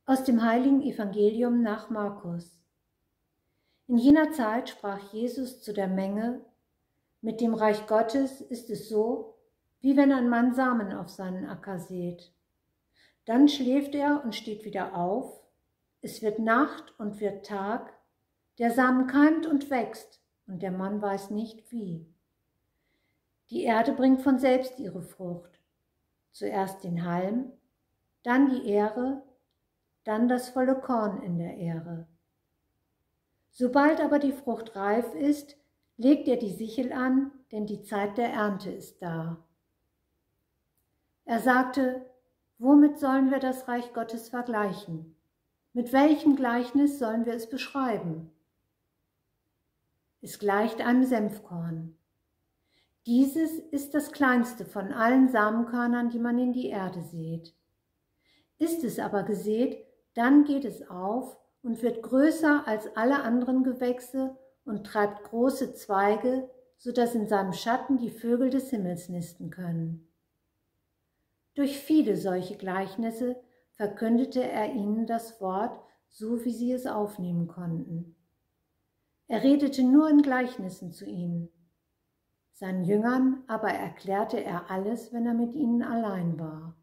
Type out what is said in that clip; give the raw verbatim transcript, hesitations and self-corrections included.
Aus dem heiligen Evangelium nach Markus. In jener Zeit sprach Jesus zu der Menge: Mit dem Reich Gottes ist es so, wie wenn ein Mann Samen auf seinen Acker sät. Dann schläft er und steht wieder auf, es wird Nacht und wird Tag, der Samen keimt und wächst, und der Mann weiß nicht wie. Die Erde bringt von selbst ihre Frucht, zuerst den Halm, dann die Ähre, dann das volle Korn in der Ähre. Sobald aber die Frucht reif ist, legt er die Sichel an, denn die Zeit der Ernte ist da. Er sagte: Womit sollen wir das Reich Gottes vergleichen? Mit welchem Gleichnis sollen wir es beschreiben? Es gleicht einem Senfkorn. Dieses ist das kleinste von allen Samenkörnern, die man in die Erde sät. Ist es aber gesät, dann geht es auf und wird größer als alle anderen Gewächse und treibt große Zweige, so dass in seinem Schatten die Vögel des Himmels nisten können. Durch viele solche Gleichnisse verkündete er ihnen das Wort, so wie sie es aufnehmen konnten. Er redete nur in Gleichnissen zu ihnen. Seinen Jüngern aber erklärte er alles, wenn er mit ihnen allein war.